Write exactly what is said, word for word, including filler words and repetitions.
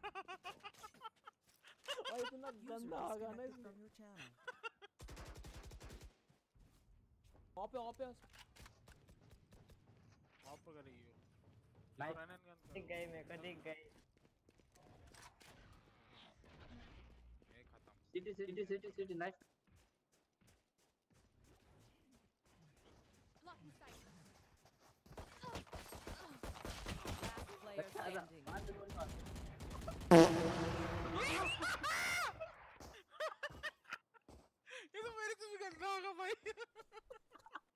और इतना गंदा आ गया ना इसमें। वहाँ पे वहाँ पे वहाँ पर करेगी वो। नाइस। रन एंड गन दिख गई मेरे को, दिख गई। ये खत्म। City city city city nice. Blocking sight. Last player standing. ये तो मेरे से भी गंदा होगा भाई।